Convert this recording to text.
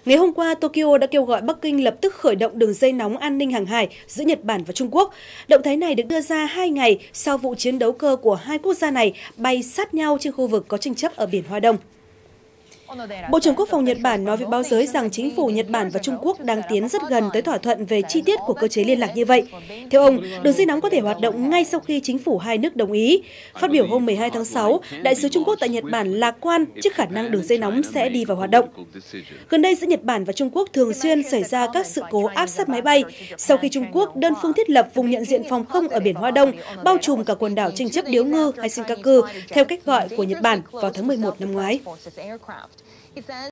Ngày hôm qua, Tokyo đã kêu gọi Bắc Kinh lập tức khởi động đường dây nóng an ninh hàng hải giữa Nhật Bản và Trung Quốc. Động thái này được đưa ra 2 ngày sau vụ chiến đấu cơ của hai quốc gia này bay sát nhau trên khu vực có tranh chấp ở Biển Hoa Đông. Bộ trưởng Quốc phòng Nhật Bản nói với báo giới rằng chính phủ Nhật Bản và Trung Quốc đang tiến rất gần tới thỏa thuận về chi tiết của cơ chế liên lạc như vậy. Theo ông, đường dây nóng có thể hoạt động ngay sau khi chính phủ hai nước đồng ý. Phát biểu hôm 12 tháng 6, Đại sứ Trung Quốc tại Nhật Bản lạc quan trước khả năng đường dây nóng sẽ đi vào hoạt động. Gần đây giữa Nhật Bản và Trung Quốc thường xuyên xảy ra các sự cố áp sát máy bay sau khi Trung Quốc đơn phương thiết lập vùng nhận diện phòng không ở Biển Hoa Đông, bao trùm cả quần đảo tranh chấp Điếu Ngư hay Senkaku, theo cách gọi của Nhật Bản vào tháng 11 năm ngoái.